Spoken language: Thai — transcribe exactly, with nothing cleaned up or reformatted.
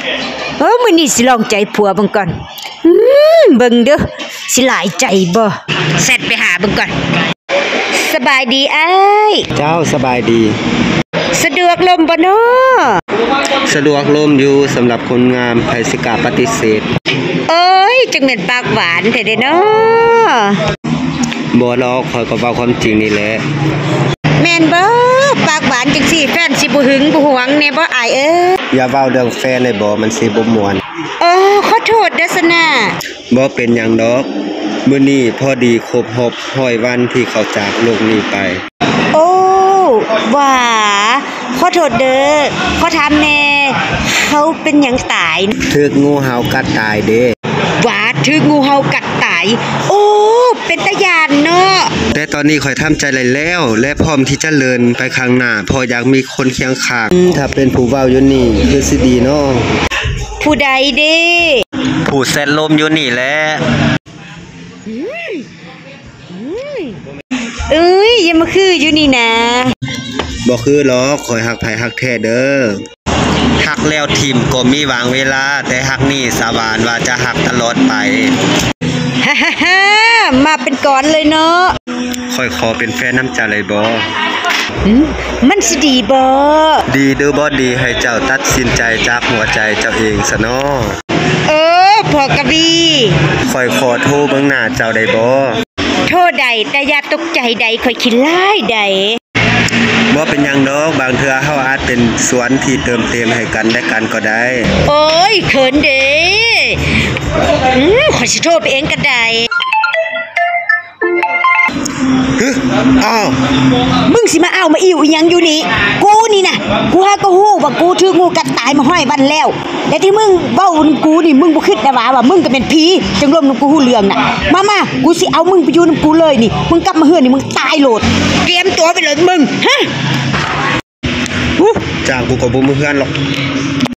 เออมื้อนี้สิลองใจผัวเบิ่งก่อนอืมเบิ่งเด้อสิหลายใจบ่เสร็จไปหาเบิ่งก่อนสบายดีอ้ายเจ้าสบายดีสะดวกลมบ่น้อสะดวกลมอยู่สำหรับคนงามไผสิกาปฏิเสธเอ้ยจังแม่นปากหวานแท้เด้เนาะบ่หรอกข้อยก็เว้าความจริงนี่แหละแม่นบ่ปากหวานจังซี่แฟนสิบ่หึงบ่หวงแน่บ่อายเอ้ยอย่าเว้าเรื่องแฟนได้บ่มันสิบ่ม่วนเออขอโทษเด้อสนะบ่เป็นหยังดอกมื้อนี้พอดีครบรอบหนึ่งร้อยวันที่เขาจากโลกนี้ไปโอ้ว่าขอโทษเด้อขอถามแน่เขาเป็นหยังตายถูกงูเห่ากัดตายเด้ว่าถูกงูเห่ากัดตายโอ้เป็นตาย่านเนาะแต่ตอนนี้ข่อยทำใจได้แล้วและพร้อมที่จะเดินไปข้างหน้าพออยากมีคนเคียงข้างถ้าเป็นผู้เว้าอยู่นี่คือสิดีเนาะผู้ใดเด้ผู้แซดลมอยู่นี่แหละเอ้ยยังมาคืออยู่นี่นะบ่คือหรอกข่อยฮักไผฮักแท้เด้อฮักแล้วทิ่มก็มีวางเวลาแต่ฮักนี่สาบานว่าจะฮักตลอดไปฮ่าๆๆมาเป็นก้อนเลยเนาะข่อยขอเป็นแฟนน้ำใจเลยบ่มันสิดีบ่ดีหรือบ่ดีให้เจ้าตัดสินใจจากหัวใจเจ้าเองซะเนาะเออพ่อกะบีข่อยขอโทรเบิ่งหน้าเจ้าได้บ่โทษใดแต่อย่าตกใจใดข่อยคิดหลายใดบ่เป็นหยังดอกบางเทื่อเฮาอาจเป็นสวนที่เติมเต็มให้กันและกันก็ได้โอ้ยเขินเด้อือข่อยสิโทรไปเองก็ได้ฮึอ้าวมึงสิมาเอามาอิ่วอีหยังอยู่นี่กูนี่น่ะกูหาก็ฮู้ว่ากูถูกงูกัดตายมาห้อยบันแล้วแต่ที่มึงเว้ากูนี่มึงบ่คิดได้ว่าว่ามึงก็เป็นผีจังร่วมนำกูฮู้เรื่องน่ะมาๆกูสิเอามึงไปอยู่นำกูเลยนี่มึงกลับมาเฮือนนี่มึงตายโลดเตรียมตัวไปเลยมึงฮะจ้างกูก็บ่มีเฮือนหรอก